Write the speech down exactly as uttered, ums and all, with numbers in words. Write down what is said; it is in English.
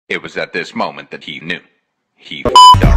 It was at this moment that he knew. He f***ed up.